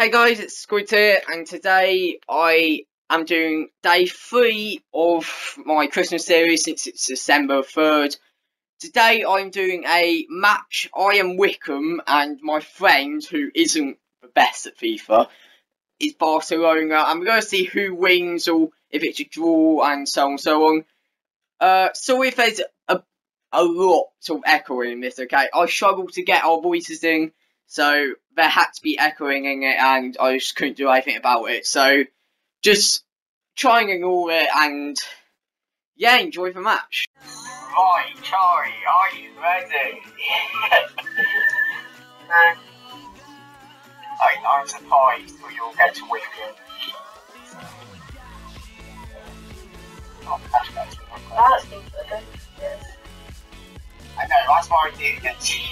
Hey guys, it's Squid here, and today I am doing day 3 of my Christmas series since it's December 3rd. Today I'm doing a match. I am Wickham, and my friend, who isn't the best at FIFA, is Barcelona. I'm going to see who wins, or if it's a draw, and so on and so on. So if there's a lot of echoing in this, okay? I struggled to get our voices in, so there had to be echoing in it, and I just couldn't do anything about it. So just try and ignore it, and yeah, enjoy the match. Right, Charlie, are you ready? I'm surprised that you'll get to Wickham. Oh, that's been good. Yes. I know, that's why I did against you.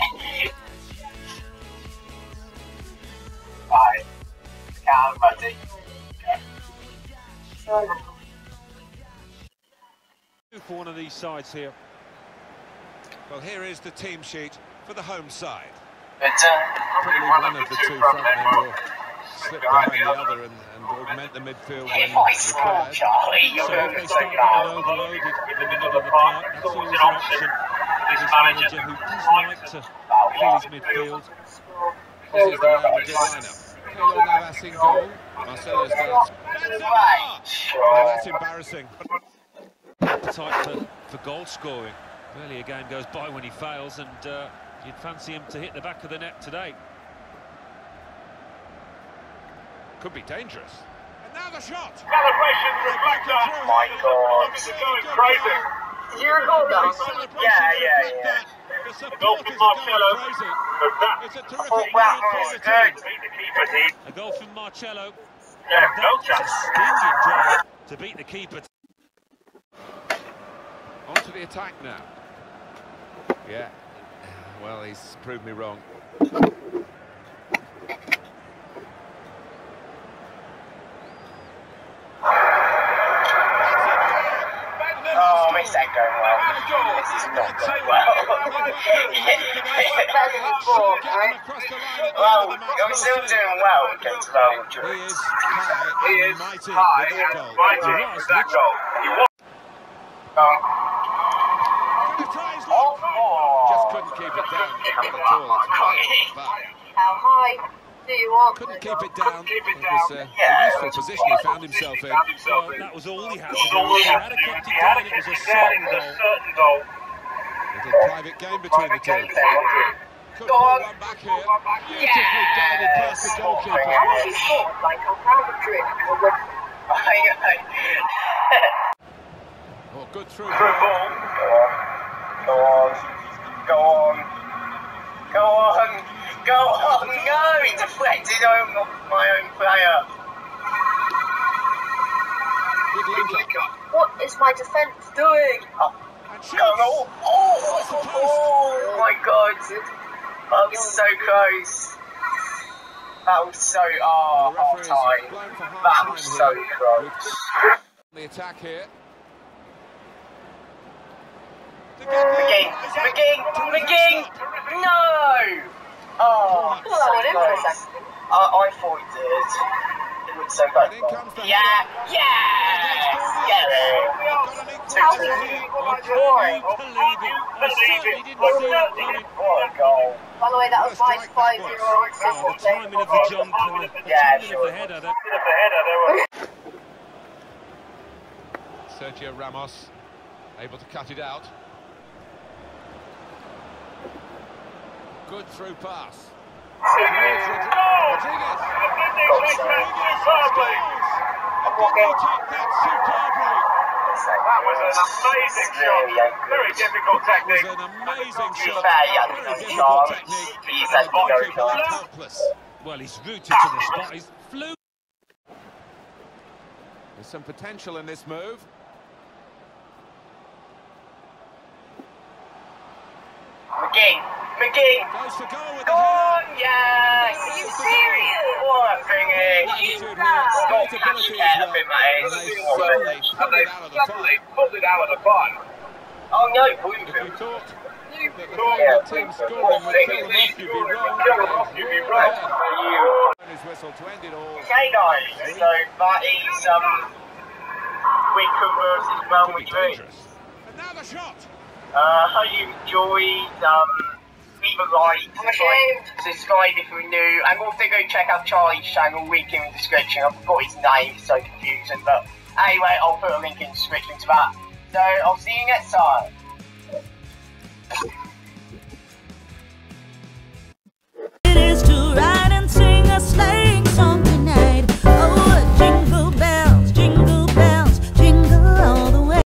Right. Okay, I'm ready. Okay. For one of these sides here. Well, here is the team sheet for the home side. Probably one of the two front men will slip behind the other and augment the midfield when required. Charlie, So if they start getting overloaded in the middle of the park, that's always an option. This manager who does like to fill his midfield. This is the Real Madrid lineup. Keylor Navas in goal. Marcelo starts. Oh, that's embarrassing. Appetite for goal scoring. Rarely a game goes by when he fails, and you'd fancy him to hit the back of the net today. Could be dangerous. And now the shot! Celebration reflector! Oh my God! This is going crazy! Is your goal though? Yeah. The goal from Marcelo. It's a terrific A goal from Marcelo. Yeah, no That's a stinging drive to beat the keeper. On to the attack now. Yeah. Well, he's proved me wrong. Oh, this ain't going well. This is not going well. Well, you're still doing well against Real Madrid. He is high and mighty with that goal. Just couldn't keep it down at all. How high do you want? Couldn't keep it down. It was a useful position he found himself in. Well, that was all he had to do. If he had kept it down, it was a certain goal. Little private game between the two. Could pull one back here. Beautifully guided past the goalkeeper. Oh, good through ball. Go on, no, he deflected on my own player. Good link up. What is my defence doing? Oh my God. That was so close. That was so, half time. That was so close. The attack here. McGinn! No! Oh, so close. I thought he did. It looked so close. Yeah! Goal. By the way, that was my 5-year-old The timing of the jump and the timing of the header. Sergio Ramos able to cut it out. Good through pass. Rodriguez. That was an amazing shot. Very difficult technique. It was an amazing shot. Very difficult technique. Helpless. Well, he's rooted to the spot. He's flew. There's some potential in this move. McGinn! Goes for goal with Go on, yes! Are you serious? What a thingy! Stop ability and they suddenly pulled it out of the fun. Oh no, Bloomfield. If you thought that the team scoring would kill them off, you'd be wrong. His whistle to end it all. Okay guys, so that is Wycombe versus Bromwich Green. And now the shot. Hope you enjoyed. Leave a like, subscribe if you're new, and also go check out Charlie's channel, link in the description. I forgot his name, it's so confusing, but anyway, I'll put a link in the description to that. So I'll see you next time.